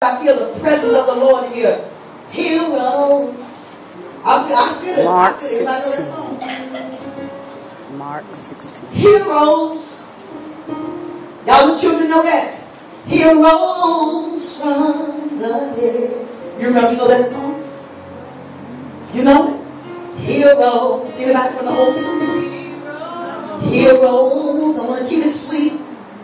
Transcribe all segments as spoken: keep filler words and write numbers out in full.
I feel the presence of the Lord in here. Heroes. I feel, I feel it. Mark I feel it. sixteen. Mark sixteen. Heroes. Y'all the children know that. Heroes from the dead. You remember, you know that song? You know it? Heroes. Anybody from the old school? Heroes. I want to keep it sweet.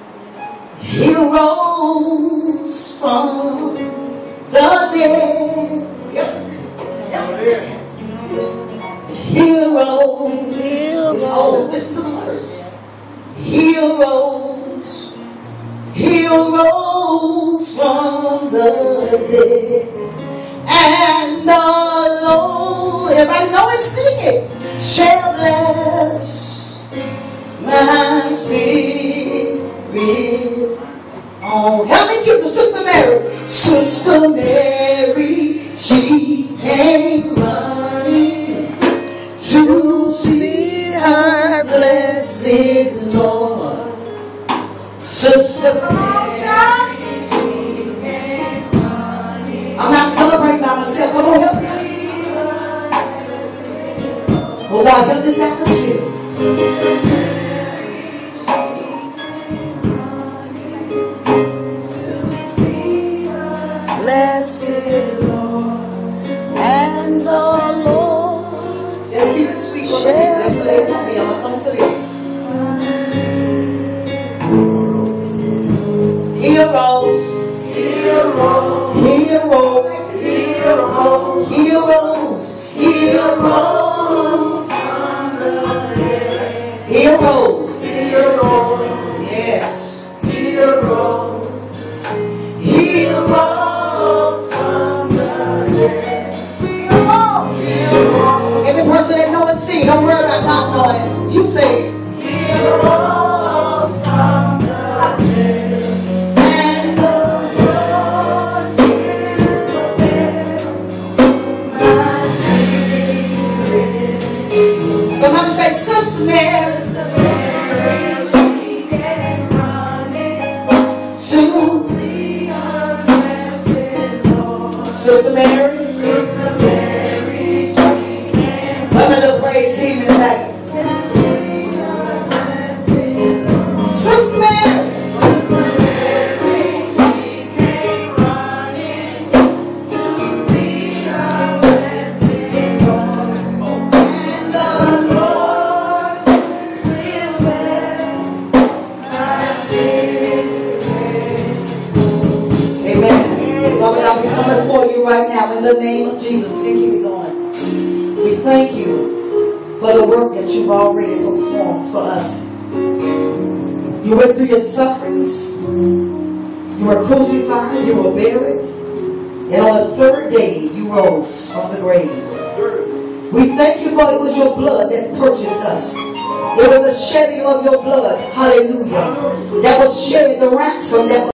Heroes from the dead. Yep. Yep. Heroes. Heroes. It's old. Listen to the words. Heroes. Heroes from the dead. And the Lord, everybody know it, sing it. Shall bless my spirit. Oh, help me to the Sister Mary. Sister Mary, she came running to see her blessed Lord. Sister Mary, I'm not celebrating by myself. Come on, help me. Oh, God, help this atmosphere. Blessed Lord, and the Lord. Just keep it sweet for the people. That's what they want me. I'm going to come to them. Heroes. Heroes. Heroes. Heroes. Heroes. Heroes. Heroes. Heroes. Yes. Heroes. Heroes from the dead. Every person that knows it, sing. Don't worry about not knowing it. You say it. Heroes from the dead. And the Lord is my spirit. Somebody say, Sister Mary. Sister Mary, Sister Mary, let me little praise team in the back. Sister Mary, right now, in the name of Jesus, we can keep it going. We thank you for the work that you've already performed for us. You went through your sufferings. You were crucified. You were buried. And on the third day, you rose from the grave. We thank you for it was your blood that purchased us. It was a shedding of your blood. Hallelujah. That was shedding the ransom that was